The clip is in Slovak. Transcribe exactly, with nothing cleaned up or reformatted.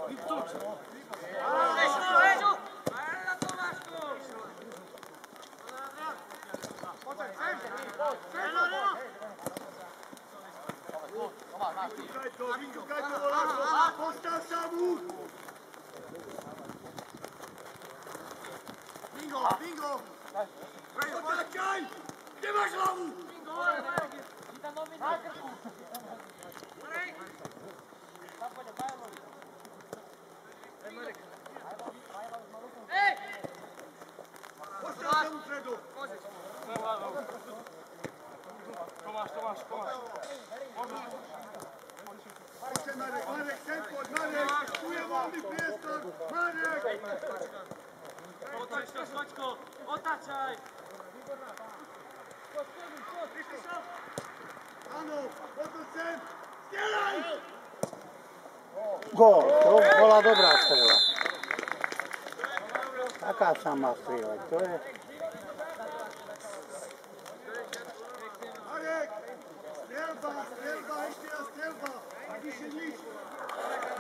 Postav sa mu! Bingo, bingo! Otáčaj! Kde máš hlavu? Bingo, na krku! Ej! Postav sa mu, Fredo! Tomáš, Tomáš, Tomáš. Poďte, Marek, Marek, sem poď, Marek! Tu je voľný priestor! Marek! Otáčaj, Švačko, otáčaj! Áno, potom sem! Strelaj! Gól, to bola dobrá strela. Taká sa má strieľať, to je... Marek! Strelba, strelba, ešte raz strelba! Tak vyše nič!